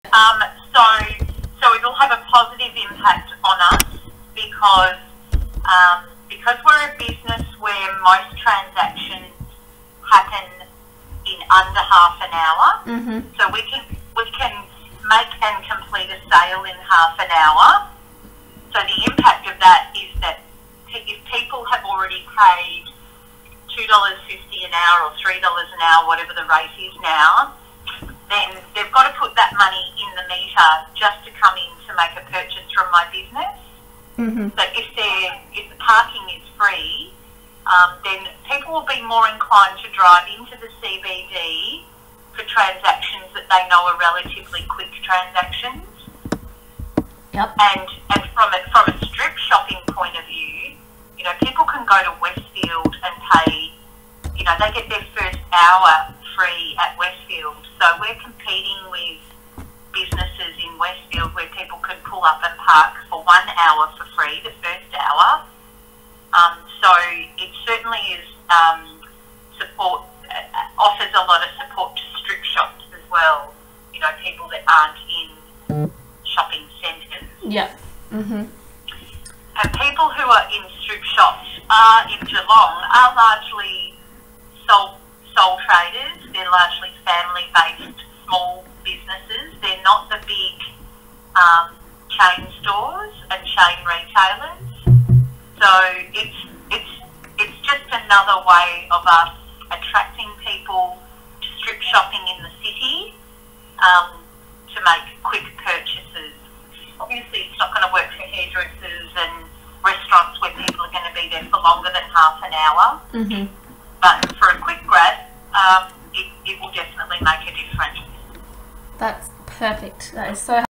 Um, so, so it'll have a positive impact on us because we're a business where most transactions happen in under half an hour. Mm-hmm. So we can make and complete a sale in half an hour. So the impact of that is that if people have already paid $2.50 an hour or $3 an hour, whatever the rate is now, then they've got to put that money in the meter just to come in to make a purchase from my business. Mm-hmm. So if the parking is free, then people will be more inclined to drive into the CBD for transactions that they know are relatively quick transactions. Yep. And from a strip shopping point of view, you know, people can go to Westfield and pay, you know, they get their first hour free at Westfield. So we're competing with businesses in Westfield where people can pull up and park for 1 hour for free, the first hour. So it certainly is offers a lot of support to strip shops as well, you know, people that aren't in shopping centres. Yeah. Mm-hmm. And people who are in strip shops in Geelong are largely sole traders. They're largely family-based small businesses. They're not the big chain stores and chain retailers. So it's just another way of us attracting people to strip shopping in the city to make quick purchases. Obviously, it's not going to work for hairdressers and restaurants where people are going to be there for longer than half an hour. Mm-hmm. But for a quick grab, it will definitely make a difference. That's perfect. That is so